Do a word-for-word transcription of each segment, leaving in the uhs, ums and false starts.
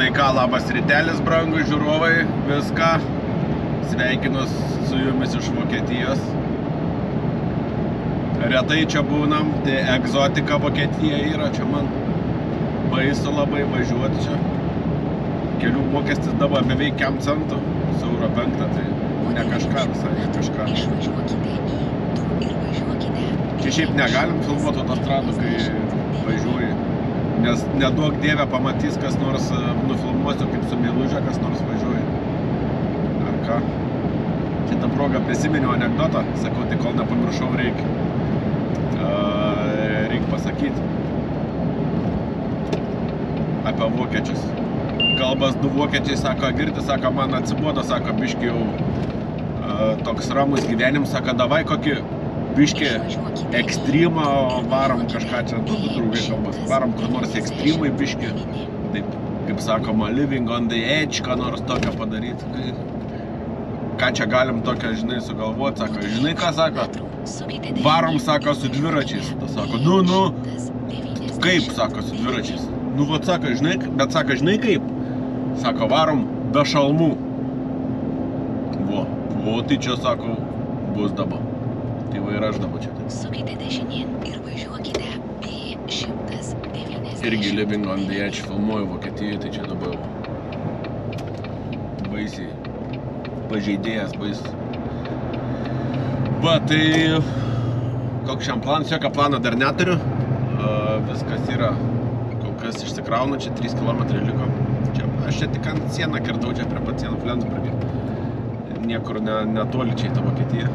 Tai ką, labas rytelis, brangų žiūrovai, viską. Sveikinus su jumis iš Vokietijos. Retai čia būnam, tai egzotika Vokietija yra, čia man baisu labai važiuoti čia. Kelių mokestis dabar beveik kem centų, su euro penktą, tai ne kažką visai, ne kažką. Čia šiaip negalim filmuoti autostradų, kai važiuoji, nes neduok dievę pamatys, kas nors nufilmuosiu, kaip su meilužė, kas nors važiuoja. Ar ką? Šitą progą prisiminiau anekdotą, sakau, tai kol nepamiršau, reikia. Reikia pasakyti apie vokiečius. Kalbas du vokiečiai, sako, girti, sako, man atsibodo, sako, biški jau toks ramus gyvenims, sako, davai kokį biški ekstremą, varom kažką čia, du draugai kalbas, varom kur nors ekstremai biški, taip, kaip sakoma, living on the edge, ką nors tokio padaryti. Ką čia galim tokio, žinai, sugalvoti, sako, žinai ką, sako, varom, sako, su dviračiais, ta sako, nu, nu, kaip, sako, su dviračiais, nu, vat, sako, žinai, bet, sako, žinai kaip, sako, varom be šalmų, vo, vo, tai čia, sako, bus dabar, tai va ir aš dabar čia, taip. Sukite dešinėn ir važiuokite B šimtas devyniasdešimt. Irgi living on the edge, filmuoju Vokietijoje, tai čia dabar baisiai. Pažeidėjas baisus. Va, tai koks šiam planas, jokio plano dar neturiu. Viskas yra, kol kas išsikraunu, čia trys kilometrai liko. Čia, aš čia tik ant sieną kirtau, čia prie pat sieną Flensburgė. Niekur ne, netoli čia į tą Vokietiją.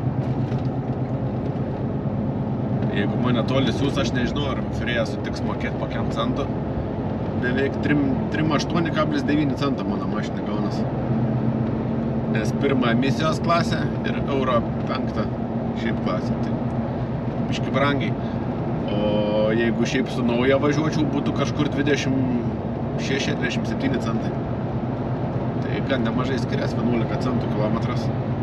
Jeigu mane toli siūs, aš nežinau, ar Freja sutiks mokėti po kiam centų. Beveik trim aštuoni kablis devyni centą mano mašinė gaunas. Nes pirma emisijos klasė ir euro penktą šiaip klasė, tai biški brangiai. O jeigu šiaip su nauja važiuočiau, būtų kažkur dvidešimt šeši dvidešimt septyni centai. Tai gan nemažai skirias, vienuolika centų kilometras.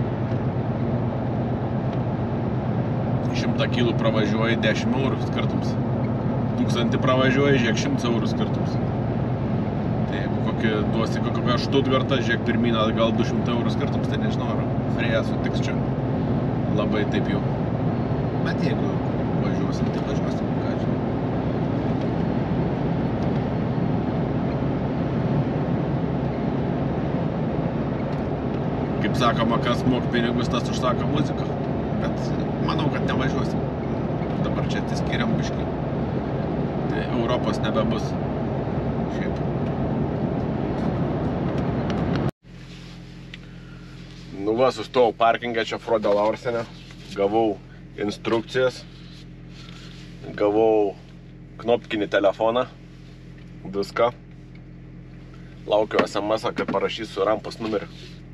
šimtą kilų pravažiuoji dešimt eurų skirtums. Tūkstantį pravažiuoji, žiūrėk, šimtas eurų skirtums. Tai jeigu kokį duosi kokią Štutgartą, žiūrėk, pirmyn atgal du šimtai eurų skirtums, tai nežinau, ar Freja sutiks čia labai taip jau. Bet jeigu važiuosim, tai važiuosim, ką žinau. Kaip sakoma, kas mok pinigus, tas užsako muziką. Bet manau, kad nevažiuosim. Dabar čia atsiskiriam biškį. Tai Europos nebebus. Šiaip. Nu va, sustojau parkingę čia Frode Laursene. Gavau instrukcijas. Gavau knopkinį telefoną. Viską. Laukiu es em esą, kad parašysiu rampos numerį.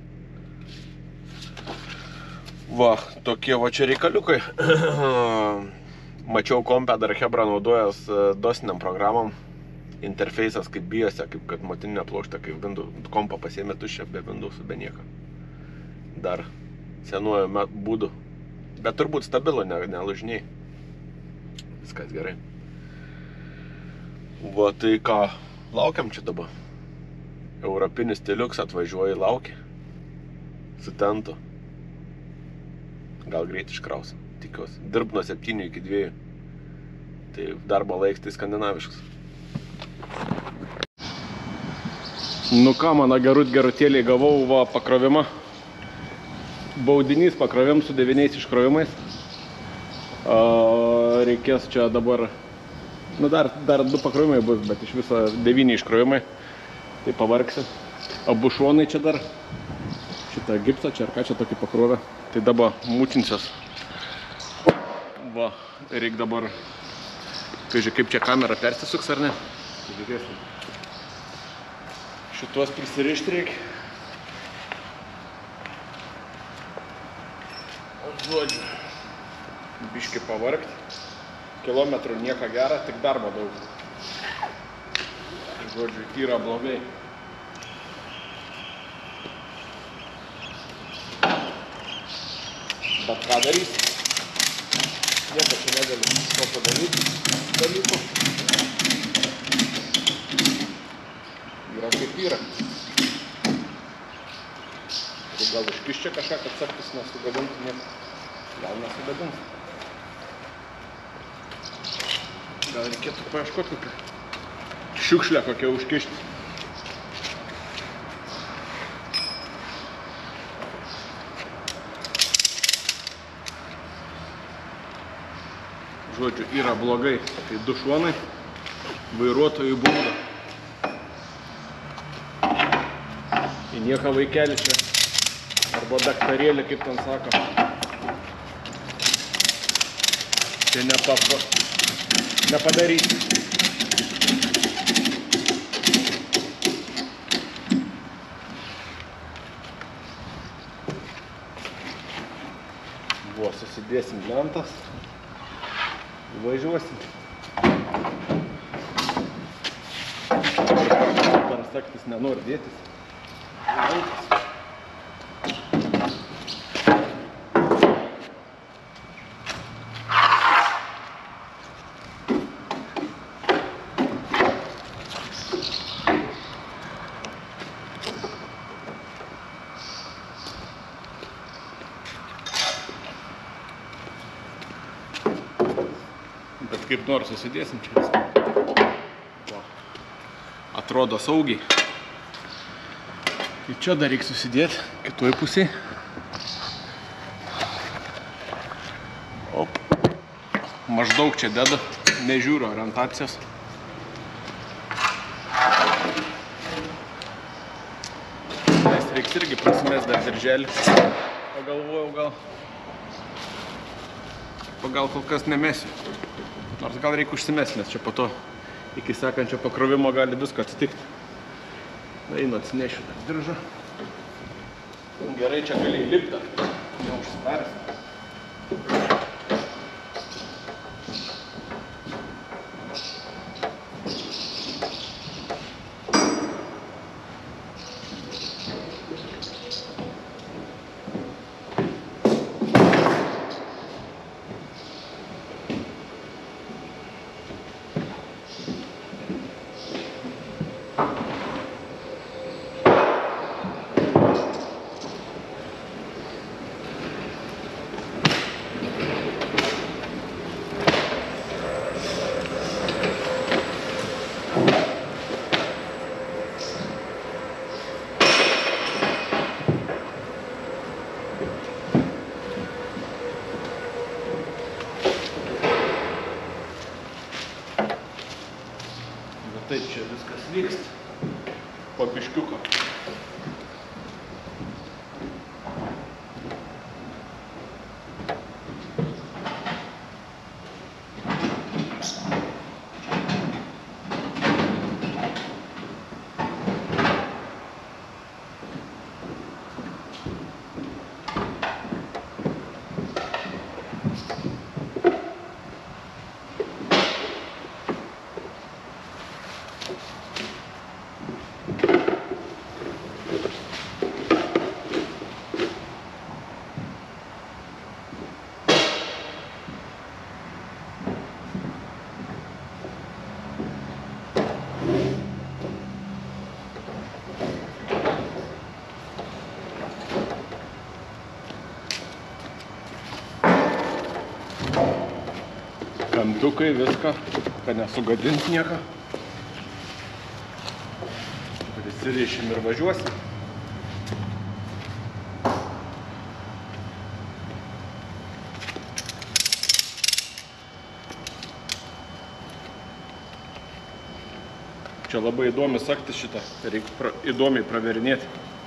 Va, tokie va čia reikaliukai. Mačiau kompę dar Hebra naudojęs dosiniam programom. Interfeisas kaip biose, kaip kad motininė plokštė, kaip Windows kompą pasiėmė tuščią be Windowsų, be nieko. Dar senuoju būdu. Bet turbūt stabilu, ne, nelūžiniai. Viskas gerai. Va, tai ką, laukiam čia dabar. Europinis stiliuks atvažiuoja, laukia. Su tentu. Gal greit iškraus, tikiuosi. Dirb nuo septynių iki dviejų. Tai darbo laiks tai skandinaviškas. Nu ką, mano gerut gerutėliai, gavau va pakrovimą. Baudinys pakrovim su devyniais iškrovimais. Reikės čia dabar, nu dar, dar du pakrovimai bus, bet iš viso devyni iškrovimai. Tai pavargsi. Abu šonai čia dar. Šitą gipsą čia, ar ką čia tokį pakrovę. Tai dabar mūčinsios. Va, reik dabar, kažkai kaip čia kamera persisuks ar ne. Žiūrėsim. Šituos prisirišti reikia. Žodžiu, biški pavargti. Kilometrų nieko gera, tik darbo daug. Žodžiu, yra blogai. Bet ką darys? Nieko čia negali to padaryti dalykų. Yra kaip kaip yra. Gal iškiš čia kažką, kad saktis nesugadintų nieko. Gal nesugadins. Gal reikėtų paieškoti kokią šiukšlę kokią užkišti. Žodžiu, yra blogai. Tai du šonai vairuotojų bauda. Į nieką vaikelį čia. Arba daktarėlį, kaip ten sako. Čia nepapa, nepadaryti. Buvo, susidėsim lentas. Važiuosim. Per saktis nenori dėtis. Bet kaip nors susidėsim čia viską. Atrodo saugiai. Ir čia dar reikia susidėti, kitoj pusėje. Op. Maždaug čia dedu, nežiūriu orientacijos. Nes reiks irgi prasimės dar dirželį. Pagalvojau gal. Pagal kol kas nemesiu. Nors gal reikia užsimesti, nes čia po to iki sekančio pakrovimo gali visko atsitikti. Einu atsinešiu dar diržą. Gerai, čia gali įlipti, neužsidaręs. Taip čia viskas vyksta po biškiuko. Kampiukai, viską, kad nesugadint nieką. Prisirišim ir važiuosim. Čia labai įdomi saktis šitą, reikia pra, įdomiai praverinėti.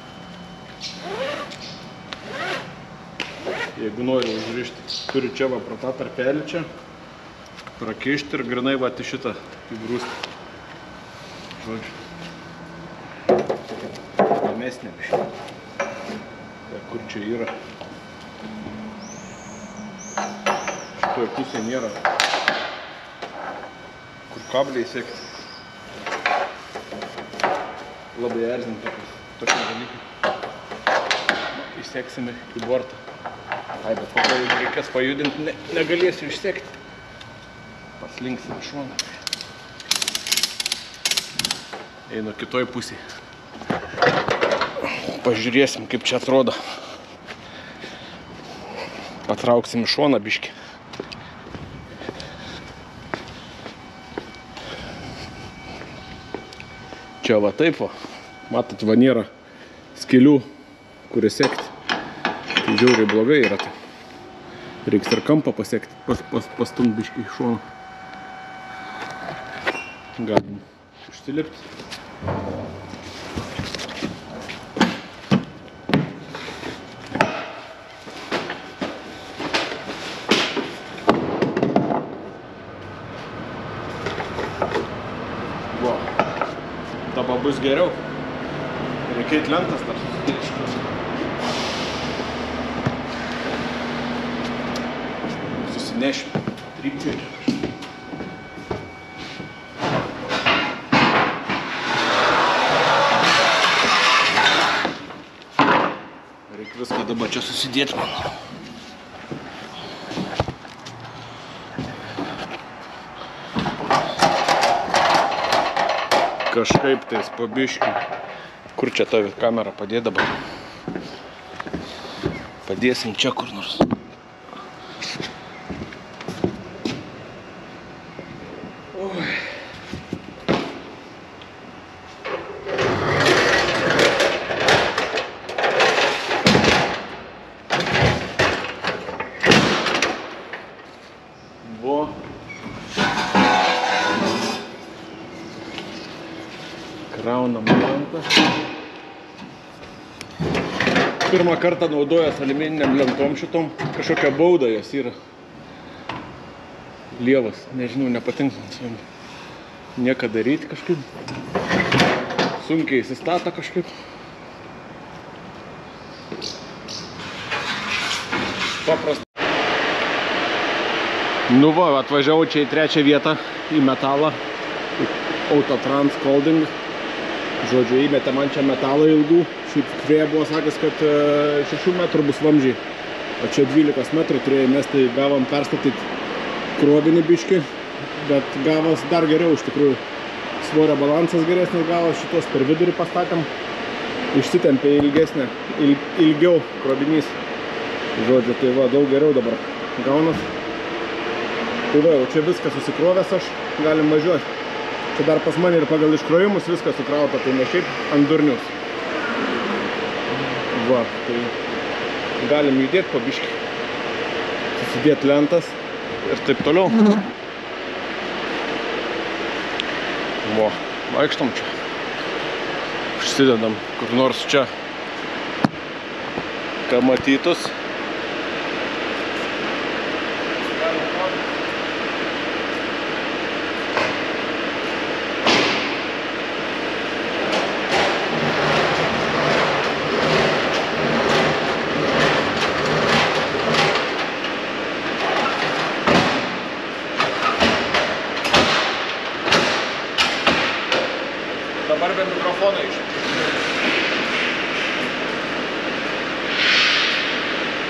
Jeigu nori užrišti, turi čia va pro tą tarpelį čia. Prakišti ir grinai va į šitą įgrūsti. Žodžiu. Įdomesnė biškį. Tai kur čia yra. Šitoje pusėje nėra. Kur kabliai sekti. Labai erzint tokie dalykai. Įseksime į bortą. Ai, bet po to reikės pajudinti, ne, negalėsiu išsekti. Paslinksim šoną. Einu kitoj pusėje. Pažiūrėsim, kaip čia atrodo. Patrauksim į šoną biškį. Čia va taip va. Matot, va nėra skylių, kurie sekti. Tai žiauriai blogai yra tai. Reiks ir kampą pasiekti, pas, pas, pastumt biškį į šoną. Galim užsilipti. Wow. Dabar bus geriau. Reikia eit lentas dar susidėti. Susinešim. Trypčiai. Reikia viską dabar čia susidėti man. Kažkaip tais po biškį. Kur čia ta kamera padėt dabar? Padėsim čia kur nors. Oi. Vo. Kraunam lentą. Pirmą kartą naudojęs aliumininiam lentom šitom. Kažkokia bauda jos yra. Lievas, nežinau, nepatinka man su jom. Nieka daryti kažkaip. Sunkiai įsistato kažkaip. Paprasta. Nu va, atvažiavau čia į trečią vietą, į metalą. Autotrans Colding. Žodžiu, įmetė man čia metalą ilgų. Šiaip kvėja buvo sakęs, kad šešių metrų bus vamzdžiai. O čia dvylikos metrų turėjai mes, tai gavom perstatyti krovinį biškį. Bet gavos dar geriau iš tikrųjų. Svorio balansas geresnis gavos, šitos per vidurį pastatėm. Išsitempė ilgesnė, il, ilgiau krovinys. Žodžiu, tai va, daug geriau dabar gaunas. Tai va, jau čia viską susikrovęs aš, galim važiuoti. Čia dar pas mane ir pagal iškrovimus viskas sukrauta, tai ne šiaip ant durnius. Va, tai galim judėti po biškį. Susidėti lentas ir taip toliau. Va, vaikštom čia. Užsidedam kur nors čia, ką matytus. Dabar be mikrofono iš.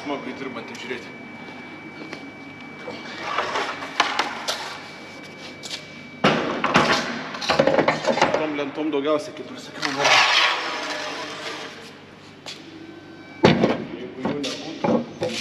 smagu įdirbantį žiūrėti. Tom lentom daugiausiai, kaip ir sakiau, nėra. Jeigu jų nebūtų.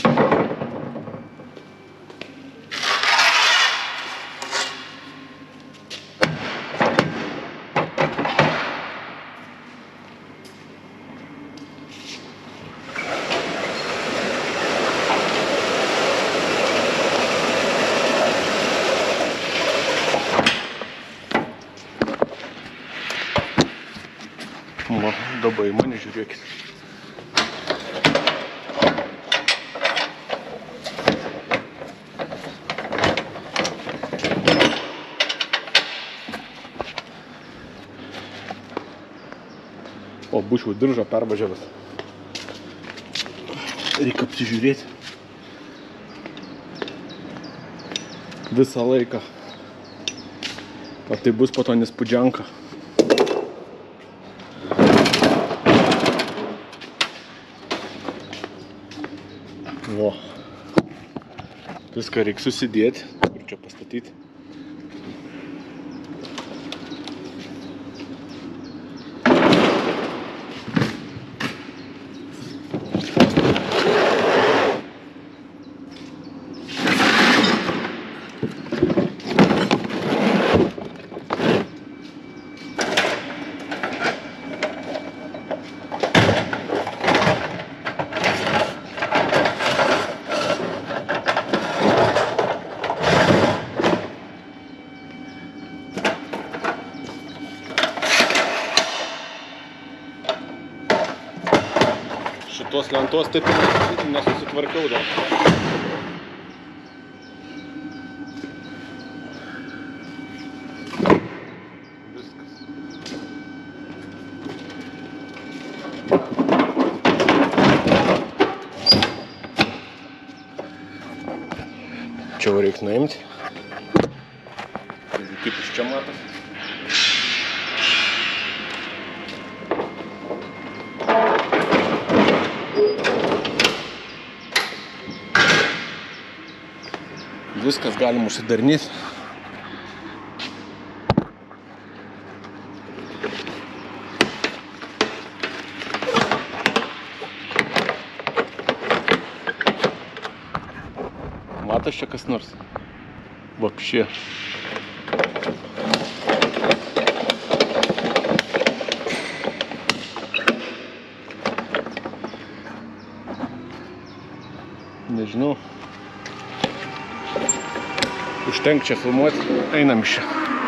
Va, dabar į mane žiūrėkit. O, būčiau diržą pervažiavęs. Reikia apsižiūrėti. Visą laiką. O tai bus po to nespūdžianka. O, viską reikia susidėti, kur čia pastatyti. Šitos lentos taip nesusitvarkiau dar. Viskas. Čia jau reikia nuimti. Kaip iš čia matas. Viskas galima užsidarnyti. Matas čia kas nors? Vapšė. Nežinau. Užtenk čia filmuoti, einam iš čia.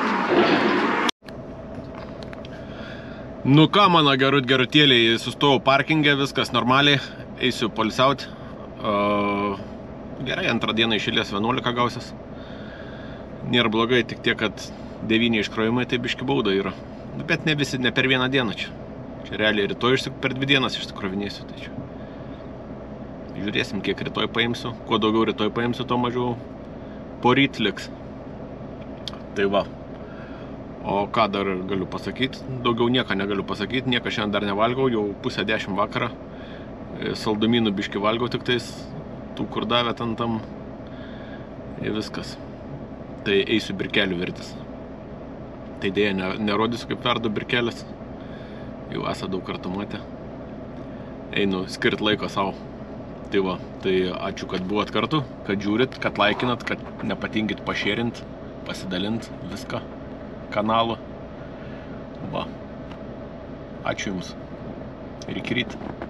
Nu ką, mano gerut gerutėliai, sustojau parkingę, viskas normaliai, eisiu poilsiauti. Uh, gerai, antrą dieną iš eilės vienuolika gausias. Nėra blogai, tik tiek, kad devyni iškrovimai, tai biški bauda yra. Bet ne visi, ne per vieną dieną čia. Čia realiai rytoj per dvi dienas išsikrovinėsiu. Tai čia. Žiūrėsim, kiek rytoj paimsiu. Kuo daugiau rytoj paimsiu, to mažiau poryt liks. Tai va. O ką dar galiu pasakyti? Daugiau nieko negaliu pasakyti. Nieką šiandien dar nevalgau. Jau pusę dešimt vakarą. Saldumynų biški valgau tik tais. Tų, kur davė ten tam. Ir viskas. Tai eisiu birkelių virtis. Tai dėja nerodysiu, kaip verdu birkelės. Jau esą daug kartų matę. Einu skirt laiko savo. Tai va, tai ačiū, kad buvot kartu, kad žiūrit, kad laikinat, kad nepatingit pašėrint, pasidalint viską kanalą. Va. Ačiū Jums. Ir iki ryt.